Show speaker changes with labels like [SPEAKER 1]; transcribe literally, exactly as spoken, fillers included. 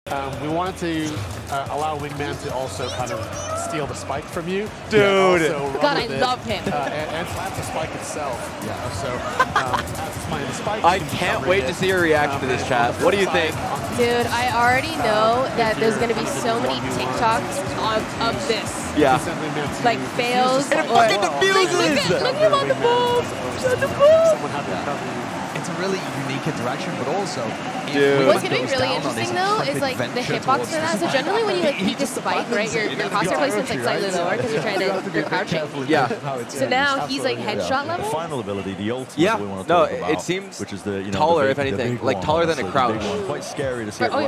[SPEAKER 1] Um, we wanted to uh, allow Wingman to also kind of steal the spike from you.
[SPEAKER 2] Dude!
[SPEAKER 3] God, I love him.
[SPEAKER 1] Uh, and, and plant the spike itself. Yeah, so um, as playing the spike,
[SPEAKER 2] I can't wait to see your reaction um, to this, chat. What do you think?
[SPEAKER 3] Dude, I already know that there's going to be so many TikToks of, of this.
[SPEAKER 2] Yeah.
[SPEAKER 3] Like fails.
[SPEAKER 2] And it fucking defuses!
[SPEAKER 3] Look at, look at him on the move! On the move!
[SPEAKER 4] It's a really unique interaction, but also...
[SPEAKER 2] Dude.
[SPEAKER 3] What's going to be really interesting, though, is like the hitbox for that. So generally when you like peek a spike, right, your, your crosshair placement's like slightly lower because you're trying to, you're crouching.
[SPEAKER 2] Yeah.
[SPEAKER 3] So now he's like headshot level?
[SPEAKER 5] The final ability, the ultimate
[SPEAKER 2] yeah.
[SPEAKER 5] we want to
[SPEAKER 2] no,
[SPEAKER 5] talk about,
[SPEAKER 2] it seems
[SPEAKER 5] which is the, you know,
[SPEAKER 2] taller,
[SPEAKER 5] the big,
[SPEAKER 2] if anything.
[SPEAKER 5] the
[SPEAKER 2] like
[SPEAKER 5] one,
[SPEAKER 2] taller than a
[SPEAKER 5] honestly,
[SPEAKER 2] crouch.
[SPEAKER 5] Quite scary to see
[SPEAKER 3] For,
[SPEAKER 5] it
[SPEAKER 3] oh,